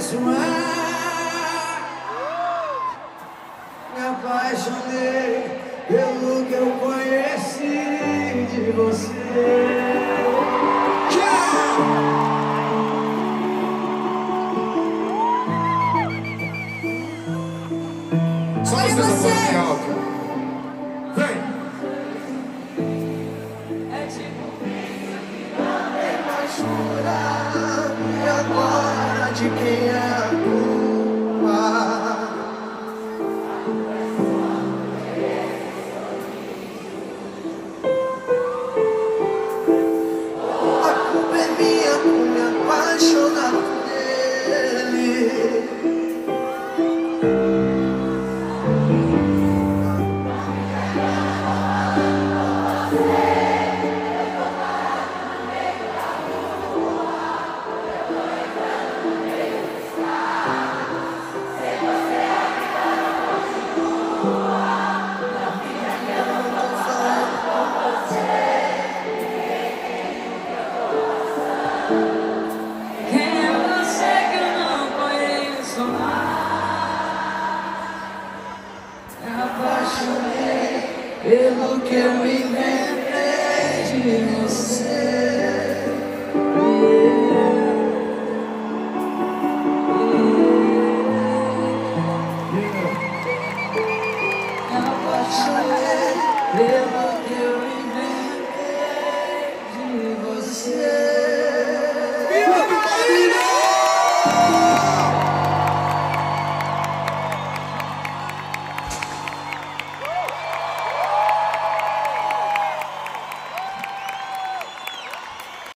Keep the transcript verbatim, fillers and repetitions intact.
conheço mais. Me apaixonei pelo que eu conheci de você. Só vocês a voz bem alta. Vem! É tipo não tem mais chorar. E agora de quem é a culpa? A culpa é minha por me apaixonar por ele. Pelo que eu